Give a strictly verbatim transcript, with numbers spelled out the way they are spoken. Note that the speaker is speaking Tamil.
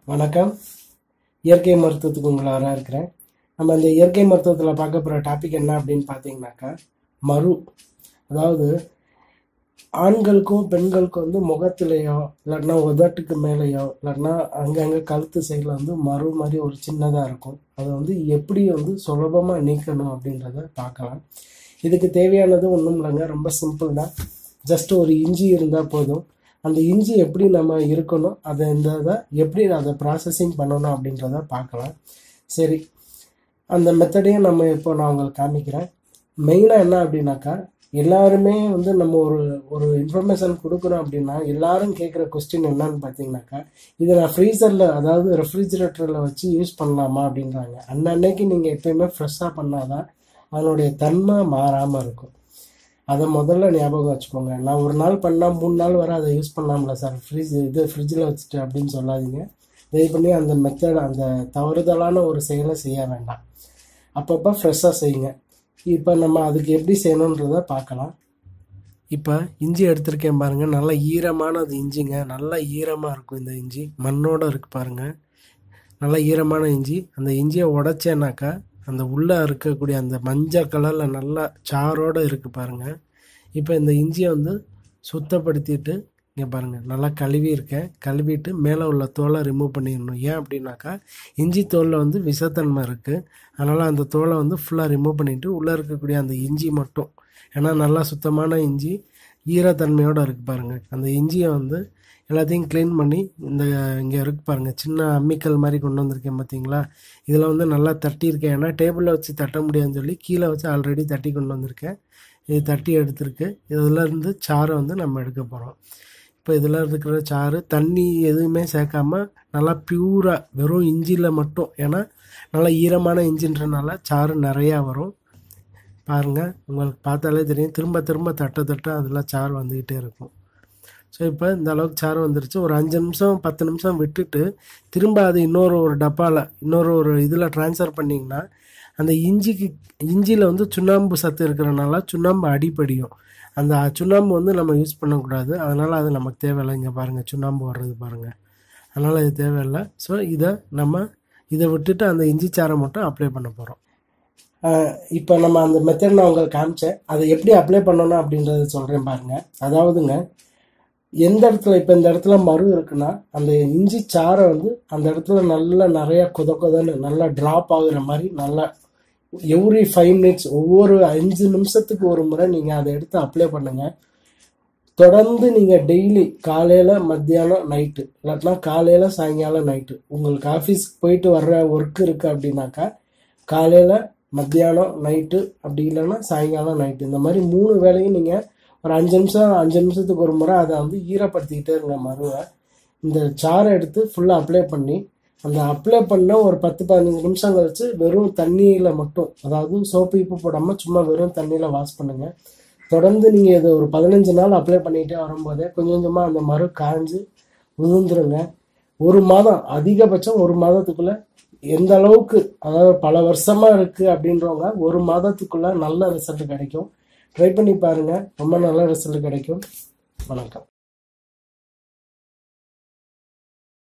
வணக்கம். இயற்கை மருத்துவத்துக்கு உங்களை வர இருக்கிறேன். நம்ம இந்த இயற்கை மருத்துவத்தில் பார்க்க போகிற டாபிக் என்ன அப்படின்னு பார்த்தீங்கன்னாக்கா, மரு. அதாவது ஆண்களுக்கும் பெண்களுக்கும் வந்து முகத்திலேயோ இல்லாட்டினா உதட்டுக்கு மேலேயோ இல்லாட்டினா அங்கங்கே கழுத்து சைடில் வந்து மரு மாதிரி ஒரு சின்னதாக இருக்கும். அதை வந்து எப்படி வந்து சுலபமாக நீக்கணும் அப்படின்றத பார்க்கலாம். இதுக்கு தேவையானது ஒன்றும் இல்லைங்க, ரொம்ப சிம்பிள் தான். ஜஸ்ட் ஒரு இஞ்சி இருந்தால் போதும். அந்த இஞ்சி எப்படி நம்ம இருக்கணும், அதை இந்த இதை எப்படி அதை ப்ராசஸிங் பண்ணணும் அப்படின்றத பார்க்கலாம். சரி, அந்த மெத்தடையும் நம்ம இப்போ நான் உங்களுக்கு காமிக்கிறேன். மெயினாக என்ன அப்படின்னாக்கா, எல்லாருமே வந்து நம்ம ஒரு ஒரு இன்ஃபர்மேஷன் கொடுக்குறோம் அப்படின்னா எல்லாரும் கேட்குற கொஸ்டின் என்னன்னு பார்த்தீங்கன்னாக்கா, இதை நான் ஃப்ரீசரில் அதாவது ரெஃப்ரிஜிரேட்டரில் வச்சு யூஸ் பண்ணலாமா அப்படின்றாங்க. அன்னன்னைக்கு நீங்கள் எப்பயுமே ஃப்ரெஷ்ஷாக பண்ணாதான் அதனுடைய தன்மை மாறாமல் இருக்கும். அதை முதல்ல ஞாபகம் வச்சுக்கோங்க. நான் ஒரு நாள் பண்ணால் மூணு நாள் வரை அதை யூஸ் பண்ணலாம்ல சார், ஃப்ரிட்ஜ் இது ஃப்ரிட்ஜில் வச்சுட்டு அப்படின்னு சொல்லாதீங்க. தயவு பண்ணி அந்த மெத்தட் அந்த தவறுதலான ஒரு செயலை செய்ய வேண்டாம். அப்பப்போ ஃப்ரெஷ்ஷாக செய்யுங்க. இப்போ நம்ம அதுக்கு எப்படி செய்யணுன்றதை பார்க்கலாம். இப்போ இஞ்சி எடுத்திருக்கேன் பாருங்கள், நல்லா ஈரமான அது இஞ்சிங்க. நல்லா ஈரமாக இருக்கும் இந்த இஞ்சி, மண்ணோடு இருக்குது பாருங்கள். நல்லா ஈரமான இஞ்சி. அந்த இஞ்சியை உடைச்சேனாக்கா அந்த உள்ளே இருக்கக்கூடிய அந்த மஞ்சள் கலரில் நல்லா சாரோடு இருக்குது பாருங்கள். இப்போ இந்த இஞ்சியை வந்து சுத்தப்படுத்திட்டு இங்கே பாருங்கள், நல்லா கழுவி இருக்கேன். கழுவிட்டு மேலே உள்ள தோலை ரிமூவ் பண்ணிடணும். ஏன் அப்படின்னாக்கா, இஞ்சி தோலில் வந்து விஷத்தன்மை இருக்குது. அதனால் அந்த தோலை வந்து ஃபுல்லாக ரிமூவ் பண்ணிவிட்டு உள்ளே இருக்கக்கூடிய அந்த இஞ்சி மட்டும், ஏன்னா நல்லா சுத்தமான இஞ்சி ஈரத்தன்மையோடு இருக்குது பாருங்கள். அந்த இஞ்சியை வந்து எல்லாத்தையும் க்ளீன் பண்ணி இந்த இங்கே இருக்கு பாருங்கள், சின்ன அம்மிக்கல் மாதிரி கொண்டு வந்திருக்கேன் பார்த்தீங்களா. இதில் வந்து நல்லா தட்டியிருக்கேன். ஏன்னா டேபிளில் வச்சு தட்ட முடியாதுன்னு சொல்லி கீழே வச்சு ஆல்ரெடி தட்டி கொண்டு வந்திருக்கேன். இது தட்டி எடுத்துருக்கு. இதில் இருந்து சாறை வந்து நம்ம எடுக்க போகிறோம். இப்போ இதில் இருக்கிற சாறு தண்ணி எதுவுமே சேர்க்காம நல்லா பியூராக வெறும் இஞ்சியில் மட்டும், ஏன்னா நல்லா ஈரமான இஞ்சின்றனால சாறு நிறையா வரும் பாருங்கள். உங்களுக்கு பார்த்தாலே தெரியும், திரும்ப திரும்ப தட்ட தட்ட அதில் சாறு வந்துக்கிட்டே இருக்கும். ஸோ இப்போ இந்த அளவுக்கு சாறு வந்துருச்சு. ஒரு அஞ்சு நிமிஷம் பத்து நிமிஷம் விட்டுட்டு திரும்ப அது இன்னொரு ஒரு டப்பாவில் இன்னொரு ஒரு இதில் ட்ரான்ஸ்ஃபர் பண்ணிங்கன்னா அந்த இஞ்சிக்கு இஞ்சியில் வந்து சுண்ணாம்பு சத்து இருக்கிறனால சுண்ணாம்பு அடிப்படியும். அந்த சுண்ணாம்பு வந்து நம்ம யூஸ் பண்ணக்கூடாது. அதனால் அது நமக்கு தேவையில்லை. இங்கே பாருங்கள், சுண்ணாம்பு வர்றது பாருங்கள். அதனால் இது தேவையில்லை. ஸோ இதை நம்ம இதை விட்டுட்டு அந்த இஞ்சி சாறை மட்டும் அப்ளை பண்ண போகிறோம். இப்போ நம்ம அந்த மெத்தட் நான் உங்களுக்கு காமிச்சேன், அதை எப்படி அப்ளை பண்ணணும் அப்படின்றத சொல்கிறேன் பாருங்கள். அதாவதுங்க, எந்த இடத்துல இப்போ இந்த இடத்துல மரு இருக்குன்னா அந்த இஞ்சி சாறை வந்து அந்த இடத்துல நல்லா நிறையா கொத கொதன்னு நல்லா ட்ராப் ஆகுற மாதிரி நல்லா எவ்ரி ஃபைவ் மினிட்ஸ் ஒவ்வொரு அஞ்சு நிமிஷத்துக்கு ஒரு முறை நீங்கள் அதை எடுத்து அப்ளை பண்ணுங்கள். தொடர்ந்து நீங்கள் டெய்லி காலையில் மத்தியானம் நைட்டு இல்லாட்டினா காலையில் சாயங்காலம் நைட்டு, உங்களுக்கு ஆஃபீஸ்க்கு போயிட்டு வர்ற ஒர்க் இருக்குது அப்படின்னாக்கா காலையில் மத்தியானம் நைட்டு, அப்படி இல்லைன்னா சாயங்காலம் நைட்டு, இந்த மாதிரி மூணு வேளையும் நீங்கள் ஒரு அஞ்சு நிமிஷம் அஞ்சு நிமிஷத்துக்கு ஒரு முறை அதை வந்து ஈரப்படுத்திக்கிட்டே இருங்க மருவை. இந்த சாறை எடுத்து ஃபுல்லாக அப்ளை பண்ணி அந்த அப்ளை பண்ண ஒரு பத்து பதினஞ்சு நிமிஷம் கழிச்சு வெறும் தண்ணியில் மட்டும், அதாவது சோப்பு இப்பு போடாமல் சும்மா வெறும் தண்ணியில் வாஷ் பண்ணுங்கள். தொடர்ந்து நீங்கள் இதை ஒரு பதினஞ்சு நாள் அப்ளை பண்ணிகிட்டே வரும்போதே கொஞ்சம் கொஞ்சமாக அந்த மரு காய்ஞ்சு விழுந்துருங்க. ஒரு மாதம், அதிகபட்சம் ஒரு மாதத்துக்குள்ளே எந்த அளவுக்கு, அதாவது பல வருஷமாக இருக்குது அப்படின்றவங்க ஒரு மாதத்துக்குள்ளே நல்ல ரிசல்ட் கிடைக்கும். ட்ரை பண்ணி பாருங்கள், ரொம்ப நல்ல ரிசல்ட் கிடைக்கும். வணக்கம்.